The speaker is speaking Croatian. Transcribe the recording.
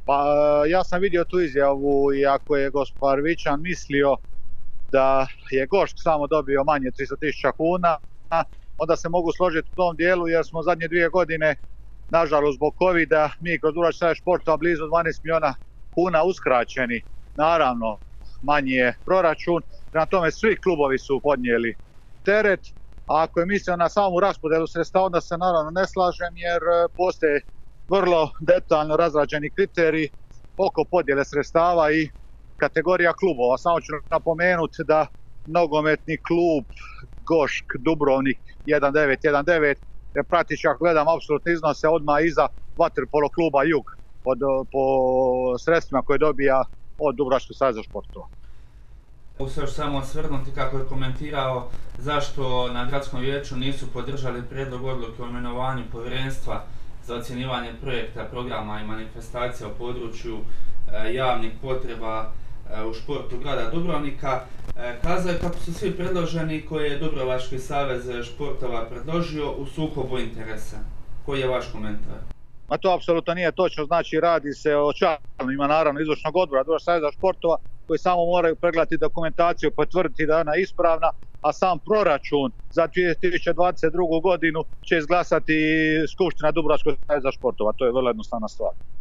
Pa ja sam vidio tu izjavu i ako je gospodin Arvičan mislio da je Gošk samo dobio manje 300.000 kuna, onda se mogu složiti u tom dijelu jer smo zadnje 2 godine, nažalost zbog covida, mi kroz Dubrovački savez športova blizu 12 milijuna kuna uskraćeni. Naravno, manji je proračun, prema tome svi klubovi su podnijeli teret. A ako je mislio na samu raspodjelu sredstava, onda se naravno ne slažem jer postoje vrlo detaljno razrađeni kriteriji oko podjele sredstava i kategorija klubova. Samo ću napomenuti da nogometni klub Gošk Dubrovnik 1919 jer praktički ako gledam apsolutne iznose odmah iza vaterpolo kluba Jug po sredstvima koje dobija od Dubrovačkog saveza športova. Mogu se još samo osvrnuti kako je komentirao zašto na gradskom vijeću nisu podržali prijedlog odluke o imenovanju povjerenstva za ocjenjivanje projekta, programa i manifestacija u području javnih potreba u športu grada Dubrovnika. Kazao je kako su svi predloženi koje je Dubrovački savez športova predložio u sukobu interesa. Koji je vaš komentar? Ma to apsolutno nije točno, znači radi se o članovima naravno izvršnog odbora Dubrovačkog saveza športova koji samo moraju pregledati dokumentaciju, potvrditi da je ona ispravna, a sam proračun za 2022. godinu će izglasati Skupština Dubrovačkog saveza športova. To je vrlo jednostavna stvar.